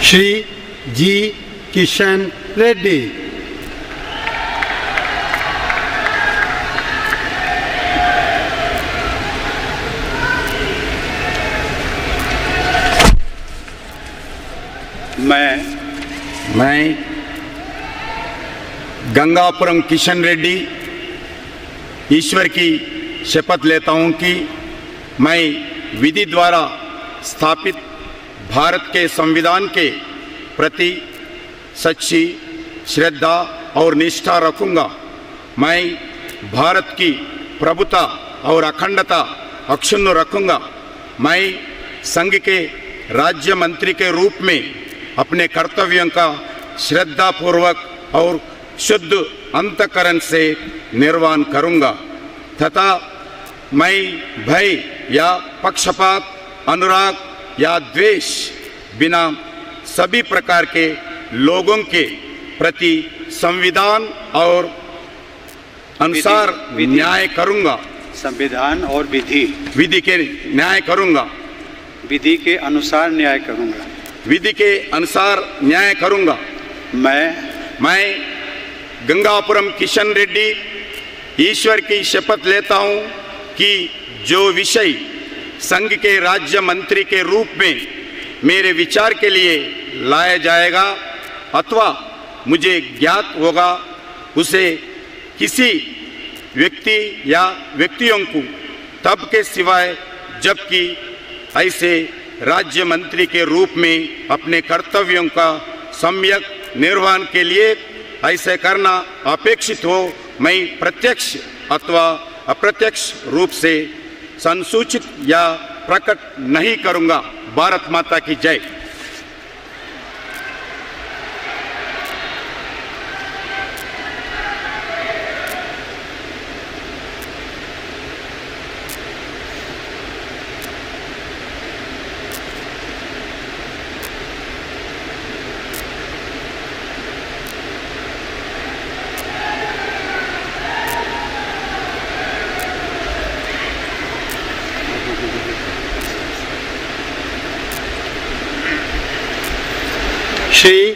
श्री जी किशन रेड्डी। मैं गंगापुरम किशन रेड्डी ईश्वर की शपथ लेता हूं कि मैं विधि द्वारा स्थापित भारत के संविधान के प्रति सच्ची श्रद्धा और निष्ठा रखूंगा। मैं भारत की प्रभुता और अखंडता अक्षुण्ण रखूंगा। मैं संघ के राज्य मंत्री के रूप में अपने कर्तव्यों का श्रद्धापूर्वक और शुद्ध अंतःकरण से निर्वहन करूंगा तथा मैं भय या पक्षपात, अनुराग या द्वेष बिना सभी प्रकार के लोगों के प्रति संविधान और अनुसार न्याय करूंगा। संविधान और विधि के न्याय करूंगा। विधि के अनुसार न्याय करूंगा। विधि के अनुसार न्याय करूंगा। मैं गंगापुरम किशन रेड्डी ईश्वर की शपथ लेता हूं कि जो विषय संघ के राज्य मंत्री के रूप में मेरे विचार के लिए लाया जाएगा अथवा मुझे ज्ञात होगा उसे किसी व्यक्ति या व्यक्तियों को तब के सिवाय जबकि ऐसे राज्य मंत्री के रूप में अपने कर्तव्यों का सम्यक निर्वहन के लिए ऐसे करना अपेक्षित हो, मैं प्रत्यक्ष अथवा अप्रत्यक्ष रूप से संसूचित या प्रकट नहीं करूंगा। भारत माता की जय। श्री